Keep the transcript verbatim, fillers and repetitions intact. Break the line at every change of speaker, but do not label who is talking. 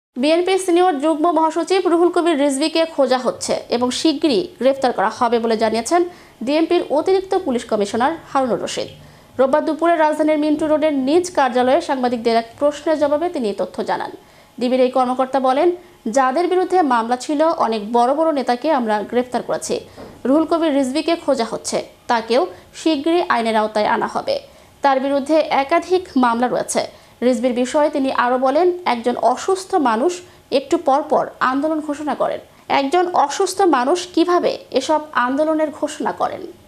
বিএনপির সিনিয়র যুগ্ম মহাসচিব রুহুল কবির রিজভীকে খোঁজা হচ্ছে এবং শিগগিরই গ্রেফতার করা হবে বলে জানিয়েছেন ডিএমপির অতিরিক্ত পুলিশ কমিশনার হারুনুর রশিদ। রোববার দুপুরে রাজধানীর মিন্টু রোডের নিজ কার্যালয়ে সাংবাদিকদের এক প্রশ্নের জবাবে তিনি এই তথ্য জানান। ডিবির এই কর্মকর্তা বলেন, যাদের বিরুদ্ধে মামলা ছিল অনেক বড় বড় নেতাকে আমরা গ্রেফতার করেছি। রুহুল কবির রিজভীকে খোঁজা হচ্ছে, তাকেও শিগগিরই আইনের আওতায় আনা হবে। তার বিরুদ্ধে একাধিক মামলা রয়েছে। রিজভীর বিষয়ে তিনি আরও বলেন, একজন অসুস্থ মানুষ একটু পর পর আন্দোলন ঘোষণা করেন। একজন অসুস্থ মানুষ কিভাবে এসব আন্দোলনের ঘোষণা করেন?